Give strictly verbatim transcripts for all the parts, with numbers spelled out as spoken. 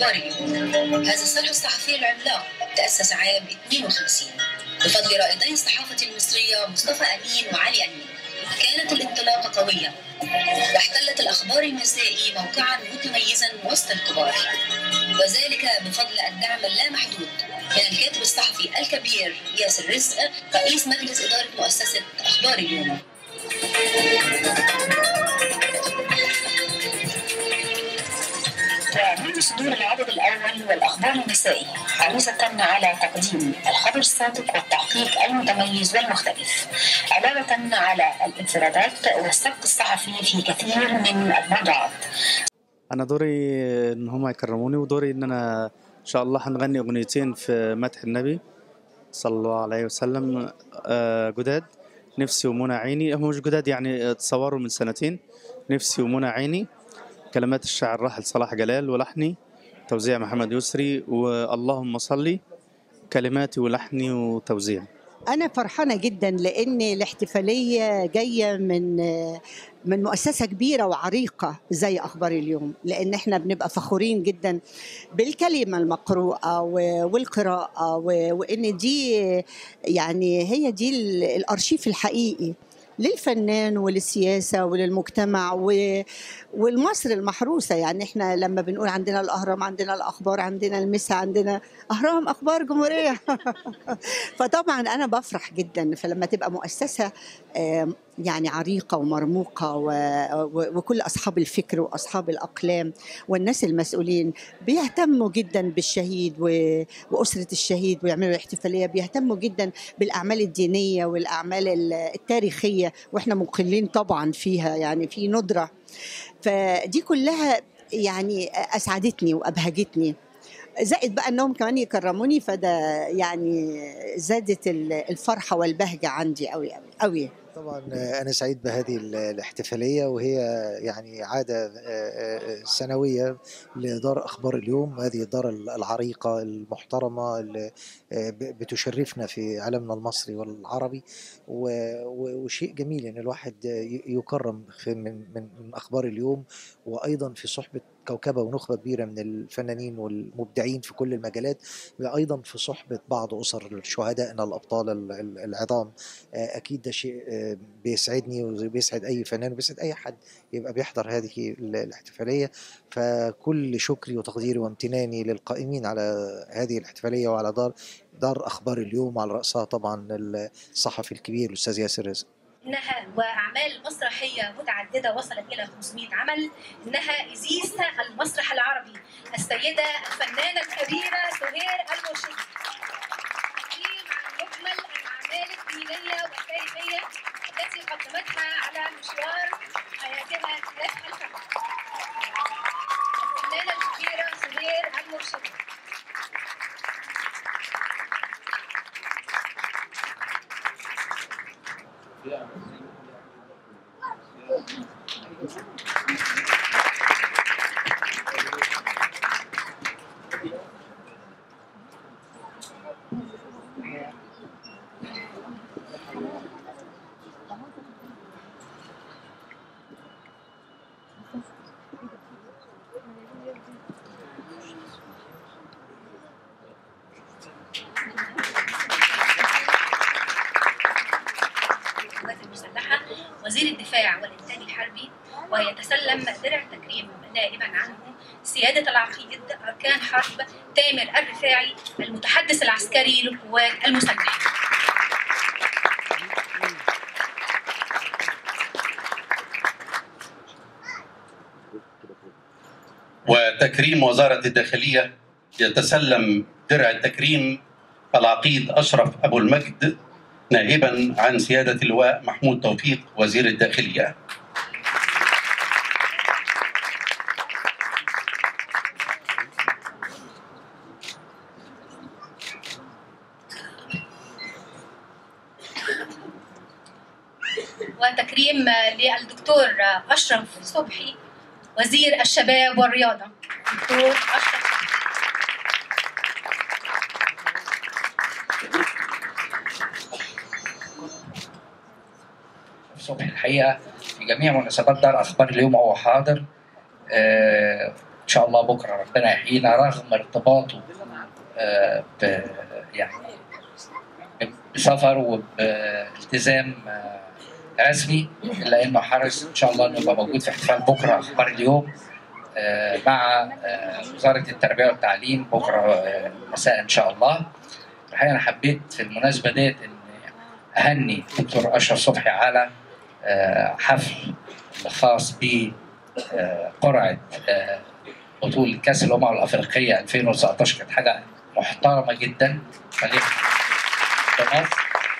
أخبار اليوم. هذا الصرح الصحفي العملاق تأسس عام اثنين وخمسين بفضل رائدي الصحافة المصرية مصطفى أمين وعلي أمين. كانت الانطلاقة قوية واحتلت الأخبار المسائي موقعا متميزا وسط الكبار، وذلك بفضل الدعم اللامحدود من الكاتب الصحفي الكبير ياسر رزق رئيس مجلس إدارة مؤسسة أخبار اليوم. ومنذ صدور العدد الأول والأخبار المسائي حريصة على تقديم الخبر الصادق والتحقيق المتميز والمختلف، علاوة على الانفرادات والسبق الصحفي في كثير من الموضوعات. أنا دوري إن هم يكرموني، ودوري إن أنا إن شاء الله هنغني أغنيتين في مدح النبي صلى الله عليه وسلم جداد، نفسي ومنى عيني. هم مش جداد يعني، تصوروا من سنتين. نفسي ومنى عيني كلمات الشاعر الراحل صلاح جلال، ولحني توزيع محمد يسري، واللهم صلي كلماتي ولحني وتوزيع. أنا فرحانة جدا لأن الاحتفالية جاية من من مؤسسة كبيرة وعريقة زي أخبار اليوم، لأن احنا بنبقى فخورين جدا بالكلمة المقروءة والقراءة، وإن دي يعني هي دي الأرشيف الحقيقي للفنان وللسياسة وللمجتمع والمصر المحروسة. يعني احنا لما بنقول عندنا الأهرام، عندنا الأخبار، عندنا المسا، عندنا أهرام أخبار جمهورية. فطبعا أنا بفرح جدا فلما تبقى مؤسسة يعني عريقة ومرموقة، وكل أصحاب الفكر وأصحاب الأقلام والناس المسؤولين بيهتموا جدا بالشهيد وأسرة الشهيد ويعملوا احتفالية، بيهتموا جدا بالأعمال الدينية والأعمال التاريخية، وإحنا مقلين طبعا فيها، يعني في ندرة. فدي كلها يعني أسعدتني وأبهجتني، زائد بقى أنهم كمان يكرموني، فده يعني زادت الفرحة والبهجة عندي قوي قوي قوي. طبعا أنا سعيد بهذه الاحتفالية، وهي يعني عادة سنوية لدار أخبار اليوم، هذه الدار العريقة المحترمة اللي بتشرفنا في عالمنا المصري والعربي، وشيء جميل أن الواحد يكرم من من أخبار اليوم، وأيضا في صحبة كوكبة ونخبة كبيرة من الفنانين والمبدعين في كل المجالات، وأيضا في صحبة بعض أسر شهدائنا الأبطال العظام. أكيد ده شيء بيسعدني وبيسعد أي فنان وبيسعد أي حد يبقى بيحضر هذه الاحتفالية. فكل شكري وتقديري وامتناني للقائمين على هذه الاحتفالية وعلى دار دار أخبار اليوم، على رأسها طبعا الصحفي الكبير الأستاذ ياسر رزق. إنها وأعمال مسرحية متعددة وصلت إلى خمسمائة عمل. إنها إزيس المسرح العربي السيدة الفنانة الكبيرة سهير المرشدي، تقديم عن مجمل الأعمال الدينية والتاريخية التي قدمتها على مشوار حياتها نجاح الفن. الفنانة الكبيرة سهير المرشدي. وزير الدفاع والإنتاج الحربي، ويتسلم درع تكريم نائبا عنه سيادة العقيد أركان حرب تامر الرفاعي المتحدث العسكري للقوات المسلحة. وتكريم وزارة الداخلية يتسلم درع التكريم العقيد أشرف أبو المجد نائبا عن سيادة اللواء محمود توفيق وزير الداخلية. وتكريم للدكتور أشرف صبحي وزير الشباب والرياضة. دكتور أشرف صبحي الحقيقة في جميع مناسبات دار أخبار اليوم هو حاضر، ان شاء الله بكره ربنا يحيينا رغم ارتباطه آه ب يعني بسفر وبالتزام آه رسمي، الا انه حرص ان شاء الله انه يبقى موجود في احتفال بكره اخبار اليوم آه مع آه وزاره التربيه والتعليم بكره آه مساء ان شاء الله. الحقيقه انا حبيت في المناسبه ديت ان اهني دكتور اشرف صبحي على آه حفل خاص بقرعه آه بطوله كاس الامم الافريقيه ألفين وتسعتاشر. كانت حاجه محترمه جدا في مصر.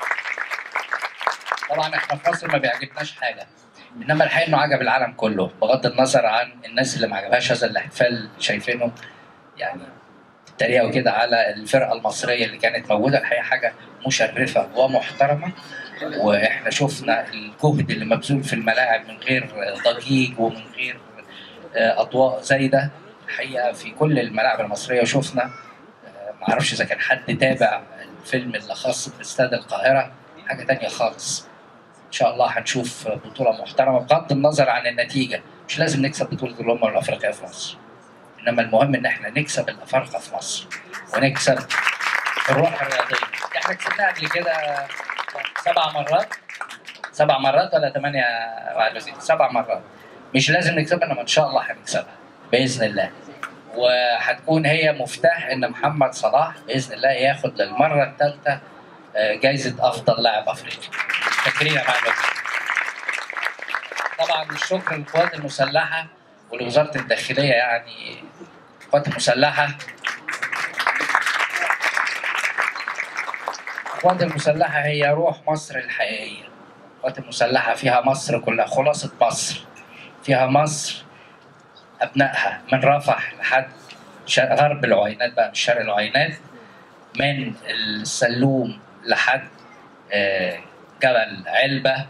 طبعا احنا في مصر ما بيعجبناش حاجه، انما الحقيقه انه عجب العالم كله بغض النظر عن الناس اللي ما عجبهاش هذا الاحتفال شايفينه يعني التريقه وكده على الفرقه المصريه اللي كانت موجوده. الحقيقه حاجه مشرفه ومحترمه، واحنا شفنا الجهد اللي مبذول في الملاعب من غير ضجيج ومن غير اضواء زايده الحقيقه في كل الملاعب المصريه. وشفنا ما اعرفش اذا كان حد تابع الفيلم اللي خاص باستاد القاهره، حاجه تانية خالص. ان شاء الله هنشوف بطوله محترمه بغض النظر عن النتيجه. مش لازم نكسب بطوله الامم الافريقيه في مصر، انما المهم ان احنا نكسب الافارقه في مصر ونكسب الروح الرياضيه. احنا كسبناها قبل كده سبع مرات سبع مرات ولا ثمانيه بعد وزير سبع مرات. مش لازم نكسبها، انما ان شاء الله هنكسبها باذن الله. وهتكون هي مفتاح ان محمد صلاح باذن الله ياخد للمره الثالثه جائزه افضل لاعب افريقي تكريما مع الوزير. طبعا الشكر للقوات المسلحه ولوزاره الداخليه. يعني القوات المسلحه القوات المسلحه هي روح مصر الحقيقيه. القوات المسلحه فيها مصر كلها، خلاصه مصر. فيها مصر ابنائها من رفح لحد غرب العوينات، بقى مش شرق العوينات، من السلوم لحد جبل علبه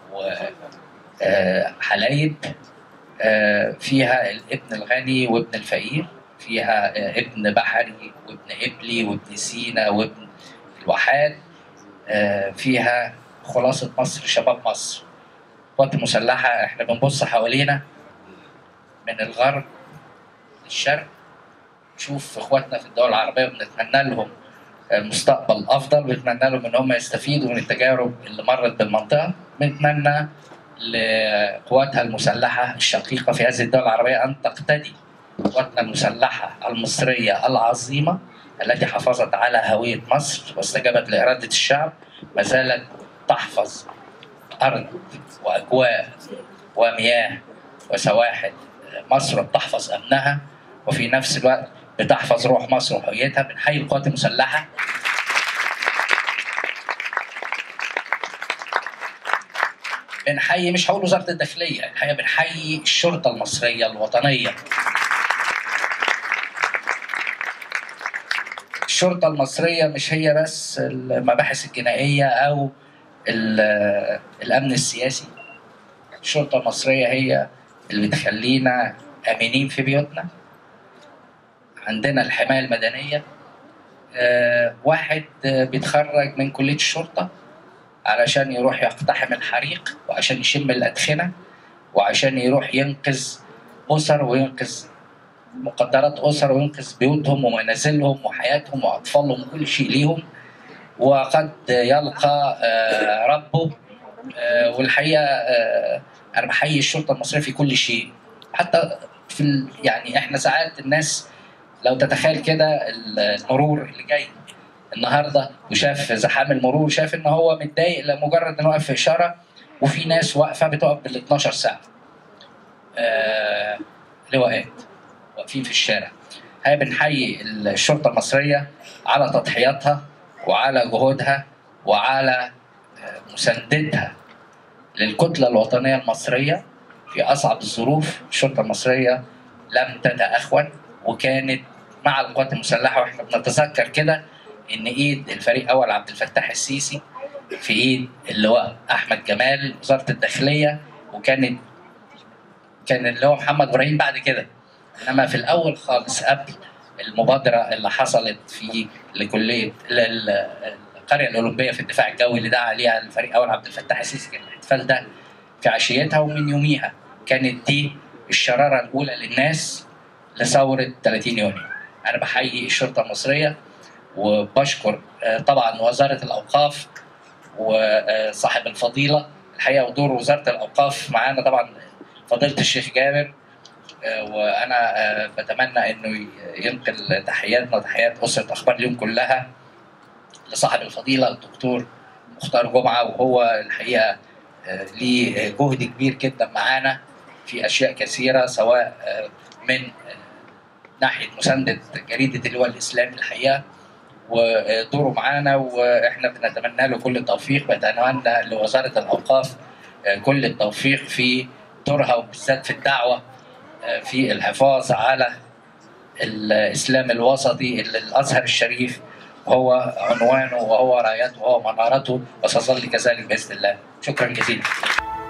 وحلايب. فيها الابن الغني وابن الفقير، فيها ابن بحري وابن إبلي وابن سينا وابن الواحات. فيها خلاصة مصر، شباب مصر. القوات المسلحة احنا بنبص حوالينا من الغرب للشرق، نشوف اخواتنا في الدول العربية بنتمنى لهم مستقبل افضل، بنتمنى لهم ان هم يستفيدوا من التجارب اللي مرت بالمنطقة. بنتمنى لقواتها المسلحة الشقيقة في هذه الدول العربية أن تقتدي قواتنا المسلحة المصرية العظيمة التي حافظت على هوية مصر واستجابت لإرادة الشعب، ما زالت تحفظ أرض وأجواء ومياه وسواحل مصر، بتحفظ أمنها وفي نفس الوقت بتحفظ روح مصر وهويتها. بنحيي القوات المسلحة. بنحيي، مش هقول وزارة الداخلية، الحقيقة بنحيي الشرطة المصرية الوطنية. الشرطة المصرية مش هي بس المباحث الجنائية أو الأمن السياسي. الشرطة المصرية هي اللي بتخلينا آمنين في بيوتنا. عندنا الحماية المدنية. أه واحد بيتخرج من كلية الشرطة علشان يروح يقتحم الحريق، وعشان يشم الأدخنة، وعشان يروح ينقذ أسر وينقذ مقدرات أسر وينقذ بيوتهم ومنازلهم وحياتهم وأطفالهم وكل شيء ليهم، وقد يلقى آه ربه. آه والحقيقة آه أنا بحيي الشرطة المصرية في كل شيء. حتى في يعني إحنا ساعات الناس لو تتخيل كده المرور اللي جاي النهارده وشاف زحام المرور، شاف ان هو متضايق لمجرد انه واقف في اشاره، وفي ناس واقفه بتقف بال اتناشر ساعه. آه لواءات واقفين في الشارع. هي بنحيي الشرطه المصريه على تضحياتها وعلى جهودها وعلى مساندتها للكتله الوطنيه المصريه في اصعب الظروف. الشرطه المصريه لم تتأخون وكانت مع القوات المسلحه، واحنا بنتذكر كده ان ايد الفريق اول عبد الفتاح السيسي في ايد اللواء احمد جمال وزاره الداخليه، وكانت كان اللواء محمد ابراهيم بعد كده. انما في الاول خالص قبل المبادره اللي حصلت في لكليه القريه الاولمبيه في الدفاع الجوي اللي دعا عليها الفريق اول عبد الفتاح السيسي، كان الاحتفال ده في عشيتها، ومن يوميها كانت دي الشراره الاولى للناس لثورة ثلاثين يونيو. أنا بحيي الشرطة المصرية وبشكر طبعا وزارة الأوقاف وصاحب الفضيلة الحقيقة، ودور وزارة الأوقاف معانا طبعا فضيلة الشيخ جابر، وأنا بتمنى إنه ينقل تحياتنا وتحيات أسرة أخبار اليوم كلها لصاحب الفضيلة الدكتور مختار جمعة، وهو الحقيقة ليه جهد كبير جدا معانا في أشياء كثيرة، سواء من ناحية مساندة جريدة اللواء الإسلامي الحقيقة ودوره معانا، وإحنا بنتمنى له كل التوفيق. بتمنى لوزارة الأوقاف كل التوفيق في دورها، وبالذات في الدعوة في الحفاظ على الإسلام الوسطي اللي الأزهر الشريف هو عنوانه وهو رايته وهو منارته، وسيظل كذلك بإذن الله. شكرا جزيلا.